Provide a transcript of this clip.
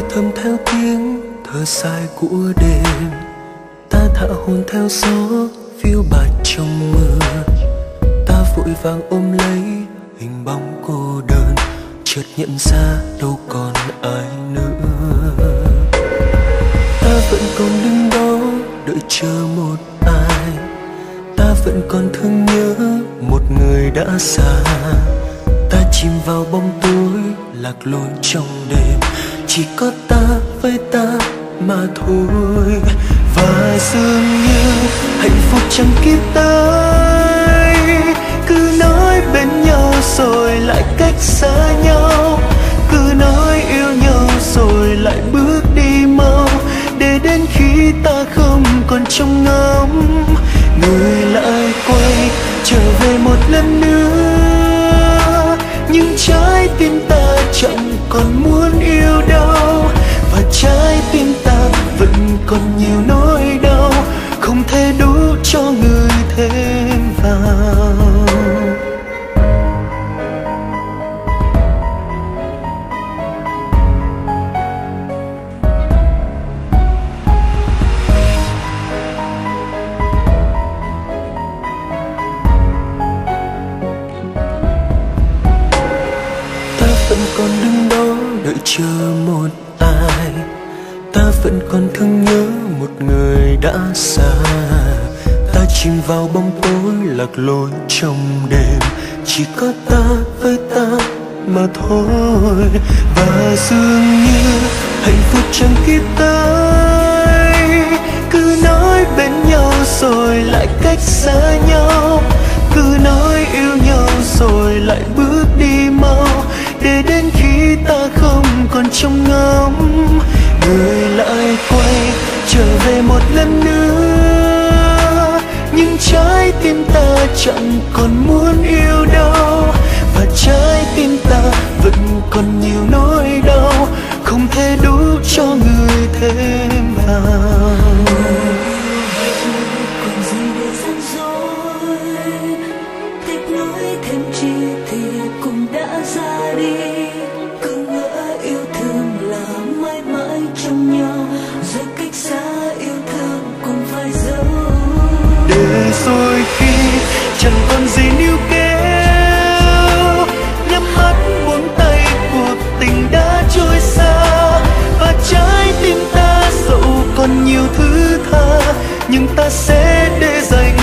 thầm theo tiếng thở dài của đêm. Ta thả hồn theo gió phiêu bạt trong mưa. Ta vội vàng ôm lấy hình bóng cô đơn, chợt nhận ra đâu còn ai nữa. Ta vẫn còn đứng đó đợi chờ một ai. Ta vẫn còn thương nhớ một người đã xa. Ta chìm vào bóng tối lạc lối trong đêm, chỉ có ta với ta mà thôi. Và dường như hạnh phúc chẳng kịp tới, cứ nói bên nhau rồi lại cách xa nhau, cứ nói yêu nhau rồi lại bước đi mau, để đến khi ta không còn trông ngóng, người lại quay trở về một lần nữa. Nhưng trái tim ta chẳng còn muốn yêu đâu, và trái tim ta vẫn còn nhiều nỗi đau không thể đủ cho người thêm vào. Vẫn còn đứng đó đợi chờ một ai. Ta vẫn còn thương nhớ một người đã xa. Ta chìm vào bóng tối lạc lối trong đêm, chỉ có ta với ta mà thôi. Và dường như hạnh phúc chẳng kịp tới, cứ nói bên nhau rồi lại cách xa nhau, cứ nói yêu nhau rồi lại bước đi mau, để đến khi ta không còn trông ngóng, người lại quay trở về một lần nữa. Nhưng trái tim ta chẳng còn muốn yêu đâu, và trái tim ta vẫn còn nhiều nỗi đau không thể đủ cho người thêm vào. Còn gì để gian dối, tiếc nuối thêm chi thì cũng đã ra đi. Cứ ngỡ yêu thương là mãi mãi trong nhau, rồi cách xa yêu thương cũng phải giấu. Để rồi khi chẳng còn gì níu kéo, nhắm mắt buông tay cuộc tình đã trôi xa. Và trái tim ta dẫu còn nhiều thứ tha, nhưng ta sẽ để dành